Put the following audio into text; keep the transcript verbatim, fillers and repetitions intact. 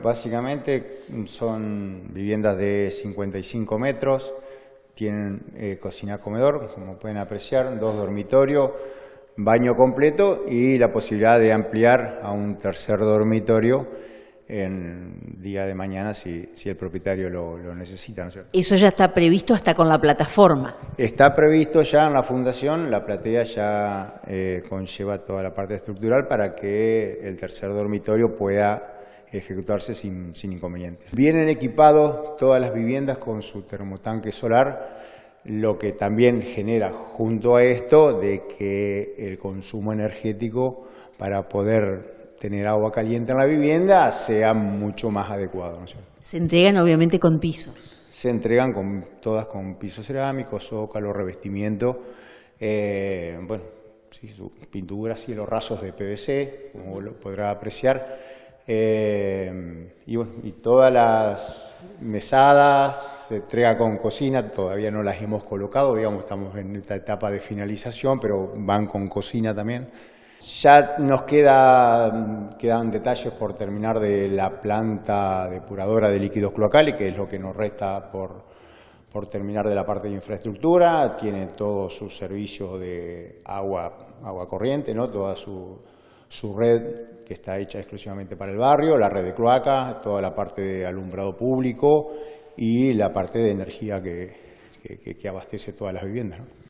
Básicamente son viviendas de cincuenta y cinco metros, tienen eh, cocina-comedor, como pueden apreciar, dos dormitorios, baño completo y la posibilidad de ampliar a un tercer dormitorio en día de mañana si, si el propietario lo, lo necesita, ¿no es cierto? Eso ya está previsto hasta con la plataforma. Está previsto ya en la fundación, la platea ya eh, conlleva toda la parte estructural para que el tercer dormitorio pueda ejecutarse sin, sin inconvenientes. Vienen equipados todas las viviendas con su termotanque solar, lo que también genera junto a esto de que el consumo energético para poder tener agua caliente en la vivienda sea mucho más adecuado, ¿no es cierto? Se entregan obviamente con pisos. Se entregan con, todas con pisos cerámicos, zócalo, revestimiento, eh, bueno, sí, su pintura, cielos rasos de P V C, como lo podrá apreciar. Eh, y, bueno, y todas las mesadas se entrega con cocina, todavía no las hemos colocado, digamos, estamos en esta etapa de finalización, pero van con cocina también. Ya nos queda, quedan detalles por terminar de la planta depuradora de líquidos cloacales, que es lo que nos resta por, por terminar de la parte de infraestructura. Tiene todos sus servicios de agua, agua corriente, ¿no? Toda su, su red que está hecha exclusivamente para el barrio, la red de cloaca, toda la parte de alumbrado público y la parte de energía que, que, que abastece todas las viviendas, ¿no?